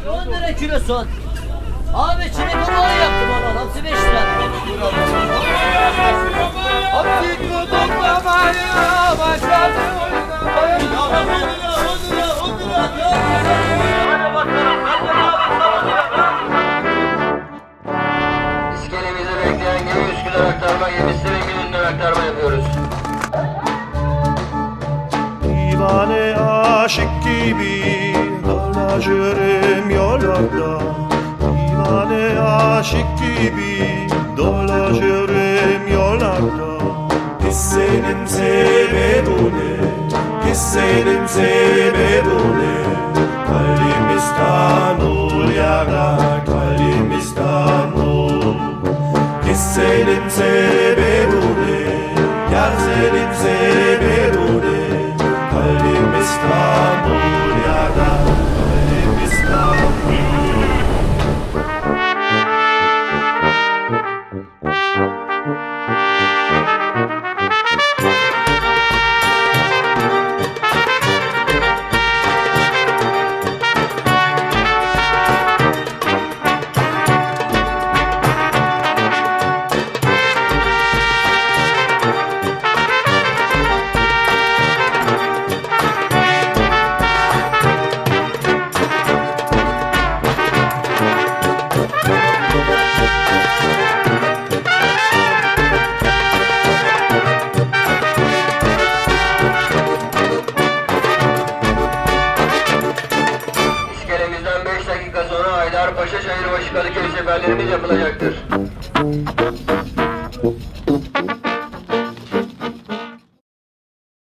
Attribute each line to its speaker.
Speaker 1: 10 lira kilo soğan. Abi çilek balığı yaptım ona. Hamsi 5 lira.
Speaker 2: Hamsi tutuklamaya başladı oynamaya.
Speaker 1: 10 lira. Hadi bakalım.
Speaker 3: İskelemizi bekleyen gemi Üsküdar aktarma gemisi ve gününden aktarma yapıyoruz.
Speaker 4: Divane aşık gibi dolaşırım yollarda. Divane aşık gibi dolaşırım yollarda. Hissenin sebebini, hissenin sebebini. Kalbim İstanbul yara, kalbim İstanbul. Hissenin sebebini, yar senin sebebini. Kalbim İstanbul yara, kalbim İstanbul.
Speaker 3: İskelemizden 5 dakika sonra Haydarpaşa Şehirbaşı Kadıköy seferlerimiz yapılacaktır.